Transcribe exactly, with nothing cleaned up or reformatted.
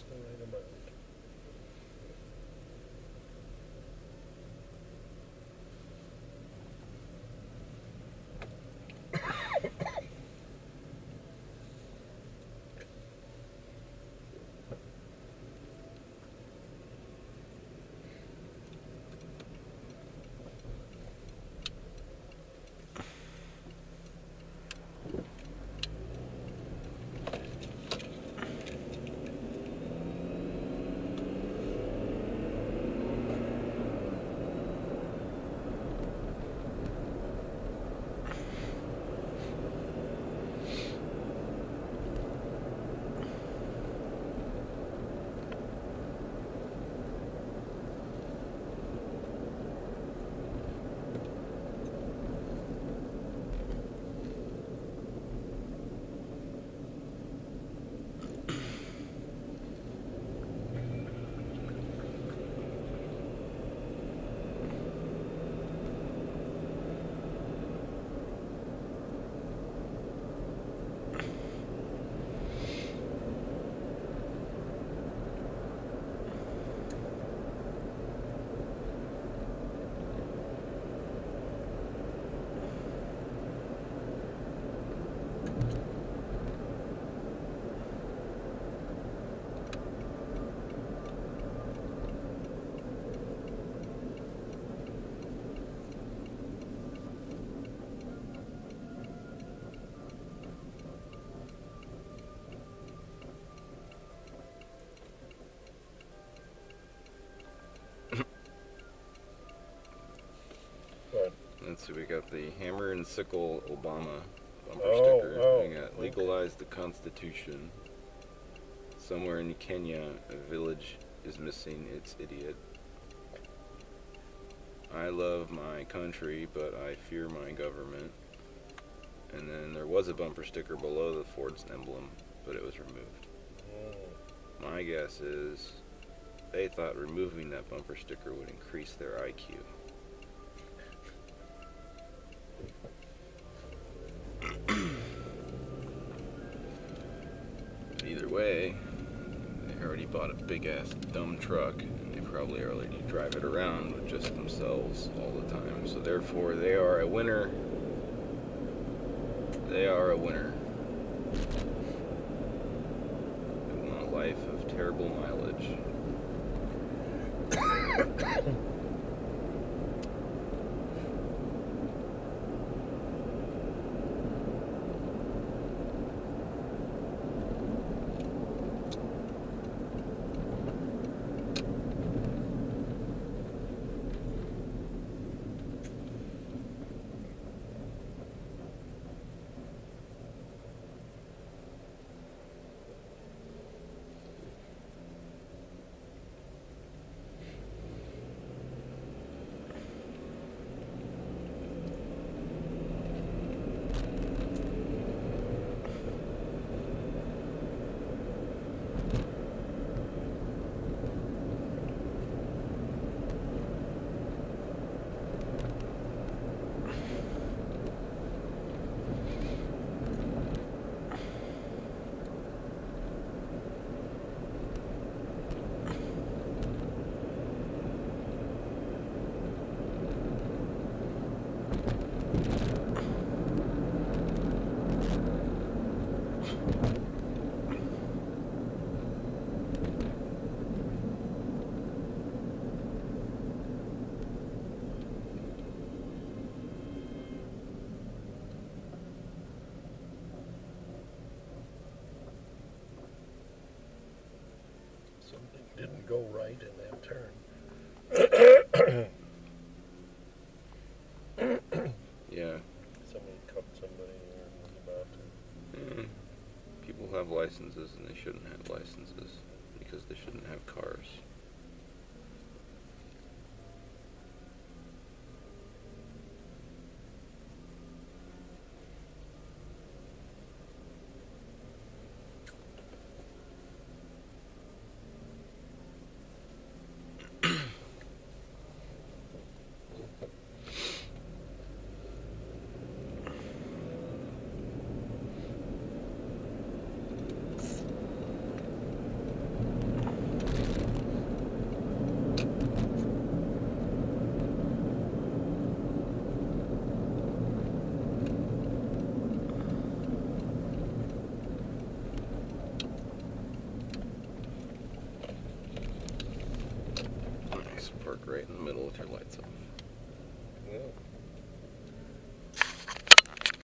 just the right amount. So we got the hammer and sickle Obama bumper Oh, sticker. oh, We got legalize the Constitution. Somewhere in Kenya, a village is missing its idiot. I love my country, but I fear my government. And then there was a bumper sticker below the Ford's emblem, but it was removed. Mm. My guess is they thought removing that bumper sticker would increase their I Q. Either way, they already bought a big-ass dumb truck, and they probably already drive it around with just themselves all the time. So therefore, they are a winner. They are a winner. They want a life of terrible mileage. Something didn't go right in that turn. Yeah. Somebody cut somebody or was about to. Mm. People have licenses and they shouldn't have licenses because they shouldn't have cars. right in the middle with your lights off.